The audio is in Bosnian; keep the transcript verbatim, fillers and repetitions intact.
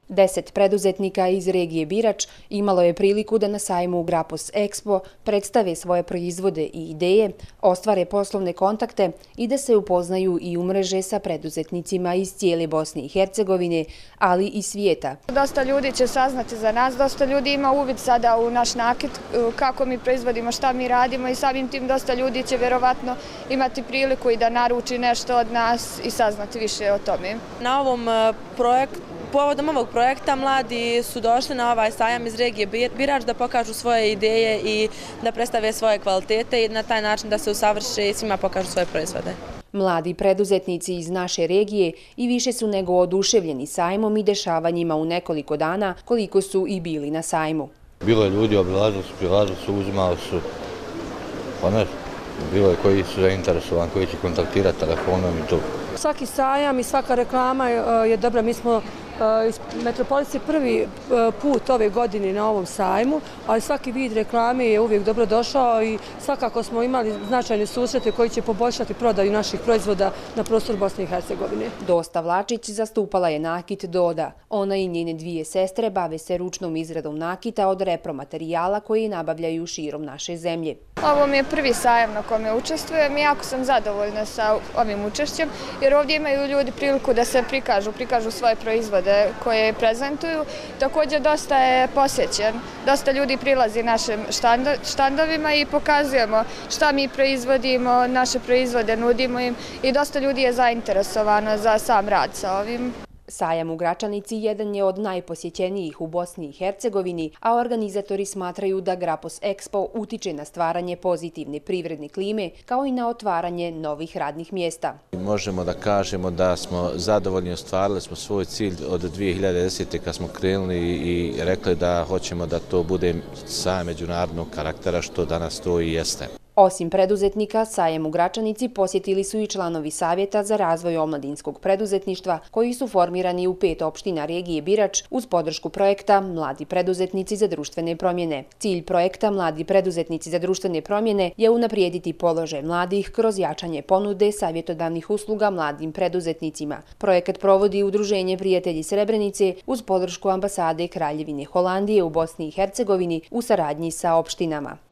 Deset preduzetnika iz regije Birač imalo je priliku da na sajmu Grapos Expo predstave svoje proizvode i ideje, ostvare poslovne kontakte i da se upoznaju i umreže sa preduzetnicima iz cijele Bosne i Hercegovine, ali i svijeta. Dosta ljudi će saznati za nas, dosta ljudi ima uvid sada u naš nakit, kako mi proizvodimo, šta mi radimo i samim tim dosta ljudi će vjerovatno imati priliku i da naruči nešto od nas i saznati više o tome. Na ovom projektu Povodom ovog projekta mladi su došli na ovaj sajam iz regije Birač da pokažu svoje ideje i da predstave svoje kvalitete i na taj način da se usavrše i svima pokažu svoje proizvode. Mladi preduzetnici iz naše regije i više su nego oduševljeni sajmom i dešavanjima u nekoliko dana koliko su i bili na sajmu. Bilo je ljudi, obilazili su, prilazili su, uzimali su, pa ne, bilo je koji su zainteresovani, koji će kontaktirati telefonom i to. Svaki sajam i svaka reklama je dobra. Mi smo iz Metropolice prvi put ove godine na ovom sajmu, ali svaki vid reklame je uvijek dobro došao i svakako smo imali značajne susrete koji će poboljšati prodaju naših proizvoda na prostoru Bosne i Hercegovine. Dosta Vlačić zastupala je nakit Doda. Ona i njene dvije sestre bave se ručnom izradom nakita od repromaterijala koji nabavljaju širom naše zemlje. Ovo mi je prvi sajam na kome učestvujem i jako sam zadovoljna sa ovim učešćem, jer ovdje imaju ljudi priliku da se prikažu, prikažu svoje proizvode koje prezentuju. Također dosta je posjećen, dosta ljudi prilazi našim štandovima i pokazujemo šta mi proizvodimo, naše proizvode nudimo im i dosta ljudi je zainteresovano za sam rad sa ovim. Sajam u Gračanici jedan je od najposjećenijih u Bosni i Hercegovini, a organizatori smatraju da Grapos Expo utiče na stvaranje pozitivne privredne klime kao i na otvaranje novih radnih mjesta. Možemo da kažemo da smo zadovoljni, ostvarili smo svoj cilj od dvije hiljade desete. kad smo krenuli i rekli da hoćemo da to bude sajam međunarodnog karaktera, što danas to i jeste. Osim preduzetnika, sajem u Gračanici posjetili su i članovi Savjeta za razvoj omladinskog preduzetništva koji su formirani u pet opština regije Birač uz podršku projekta Mladi preduzetnici za društvene promjene. Cilj projekta Mladi preduzetnici za društvene promjene je unaprijediti položaj mladih kroz jačanje ponude savjetodavnih usluga mladim preduzetnicima. Projekat provodi Udruženje Prijatelji Srebrenice uz podršku ambasade Kraljevine Holandije u Bosni i Hercegovini u saradnji sa opštinama.